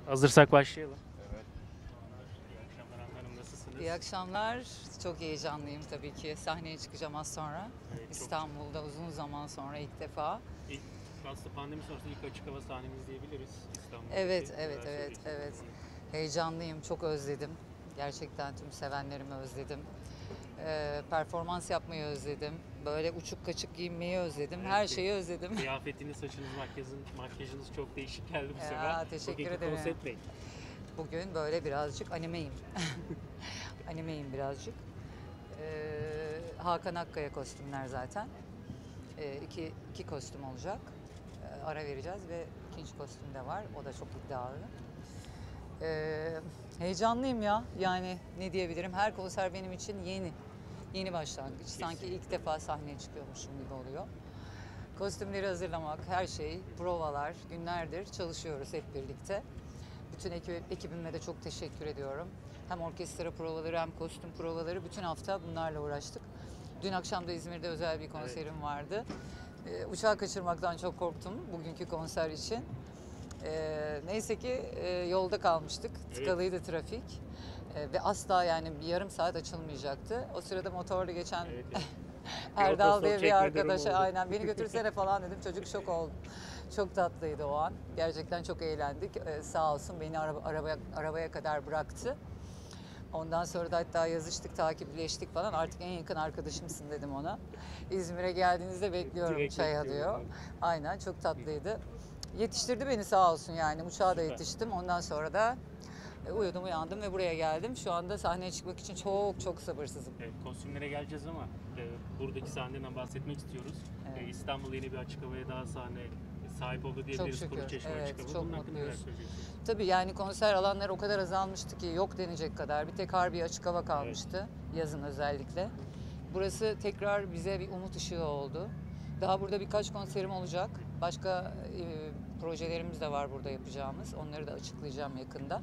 Hazırsak başlayalım. Evet. İyi akşamlar Handan Hanım, nasılsınız? İyi akşamlar. Çok heyecanlıyım tabii ki. Sahneye çıkacağım az sonra. Evet, çok- İstanbul'da uzun zaman sonra ilk defa. İlk, aslında pandemi sonrası ilk açık hava sahnemiz diyebiliriz İstanbul'da. Evet, evet. Heyecanlıyım, çok özledim. Gerçekten tüm sevenlerimi özledim. Performans yapmayı özledim. Böyle uçuk kaçık giyinmeyi özledim. Evet, Her şeyi özledim. Kıyafetiniz, saçınız, makyajınız çok değişik geldi bu Ya, sefer. teşekkür Bugünkü ederim. konsept ne? Bugün böyle birazcık animeyim. Animeyim birazcık. Hakan Akkaya kostümler zaten. İki kostüm olacak. Ara vereceğiz ve ikinci kostüm de var. O da çok iddialı. Heyecanlıyım ya. Yani ne diyebilirim? Her konser benim için yeni. Yeni başlangıç. Sanki ilk defa sahneye çıkıyormuşum gibi oluyor. Kostümleri hazırlamak, her şey, provalar, günlerdir çalışıyoruz hep birlikte. Bütün ekibime de çok teşekkür ediyorum. Hem orkestra provaları hem kostüm provaları bütün hafta bunlarla uğraştık. Dün akşam da İzmir'de özel bir konserim vardı. Uçağı kaçırmaktan çok korktum bugünkü konser için. Neyse ki yolda kalmıştık. Tıkalıydı trafik. Ve asla yani bir yarım saat açılmayacaktı. O sırada motorla geçen Evet. Erdal otostop diye bir çekme arkadaşa durumu oldu. aynen beni götürsene falan dedim. Çocuk şok oldu. Çok tatlıydı o an. Gerçekten çok eğlendik. Sağ olsun beni arabaya kadar bıraktı. Ondan sonra da hatta yazıştık, takipleştik falan. Artık en yakın arkadaşımsın dedim ona. İzmir'e geldiğinizde bekliyorum Direkt çaya bekliyorum. diyor. Aynen, çok tatlıydı. Yetiştirdi beni sağ olsun yani. Uçağa da Süper. yetiştim. Ondan sonra da uyudum, uyandım ve buraya geldim. Şu anda sahneye çıkmak için çok sabırsızım. Evet, kostümlere geleceğiz ama buradaki sahneden bahsetmek istiyoruz. Evet. İstanbul yeni bir açık havaya daha sahne sahip oldu diyebiliriz. şükür, Kuruçeşme evet, açık hava. çok Bunun hakkında neler mutluyuz. söyleyeceksiniz? Tabii yani konser alanları o kadar azalmıştı ki yok denecek kadar. Bir tek Harbi açık hava kalmıştı yazın özellikle. Burası tekrar bize bir umut ışığı oldu. Daha burada birkaç konserim olacak. Başka projelerimiz de var burada yapacağımız. Onları da açıklayacağım yakında.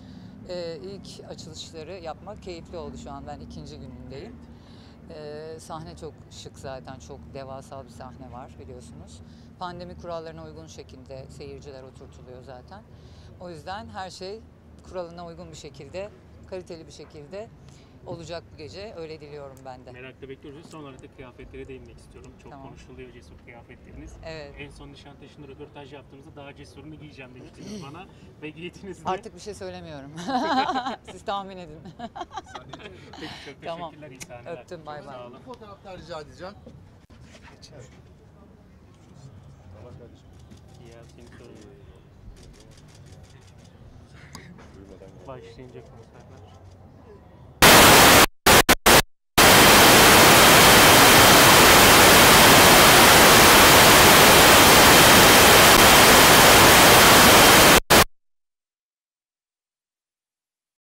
İlk açılışları yapmak keyifli oldu şu an. Ben ikinci günündeyim. Sahne çok şık zaten. Çok devasa bir sahne var biliyorsunuz. Pandemi kurallarına uygun şekilde seyirciler oturtuluyor zaten. O yüzden her şey kuralına uygun bir şekilde, kaliteli bir şekilde olacak bu gece. Öyle diliyorum ben de. Merakla bekliyoruz. Son olarak da kıyafetlere değinmek istiyorum. Çok Tamam. konuşuluyor cesur kıyafetleriniz. Evet. En son Nişantaşı'nda röportaj yaptığınızda daha cesurunu giyeceğim demiştiniz bana ve giydiniz de. Artık bir şey söylemiyorum. Siz tahmin edin. Peki, çok Tamam. teşekkürler. İyi sahneler. Öptüm, bay Çok bay. Sağ olun. Fotoğraflar rica edeceğim. Ya seni sorayım. Başlayınca konserler.